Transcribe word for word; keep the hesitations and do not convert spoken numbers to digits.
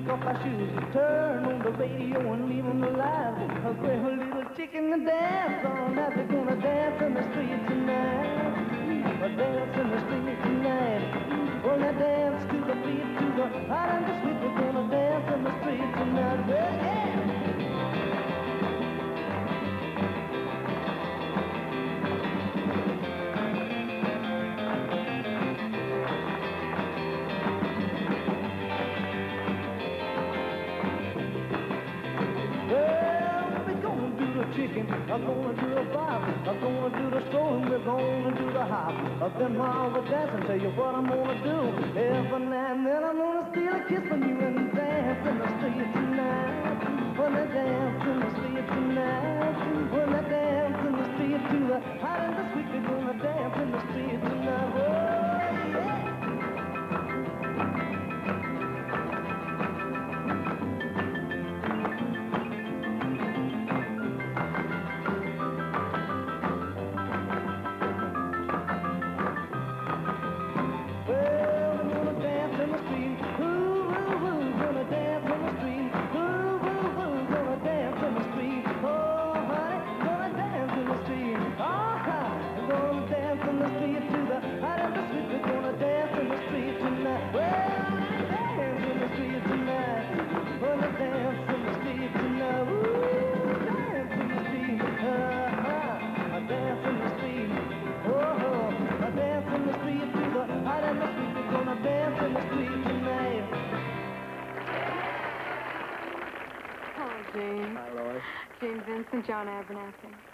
kick off my shoes, turn on the radio and leave them alive. A great little chicken to dance on. Now they're gonna dance in the street tonight. A dance in the street tonight. Gonna dance to the beat, to the hot and the sweet. We're gonna dance in the street tonight. Well, yeah. Chicken, I'm gonna do a bop, I'm gonna do the stroll, and we're gonna do the hop. Up then while we're dancing, tell you what I'm gonna do. Every now and then I'm gonna steal a kiss from you and dance in the street tonight. Wanna dance in the street tonight. Wanna dance in the street to the hot and the sweet. We're gonna dance in the street tonight. Oh, yeah. Gene. Hi, Lois. Gene Vincent, John Abernathy.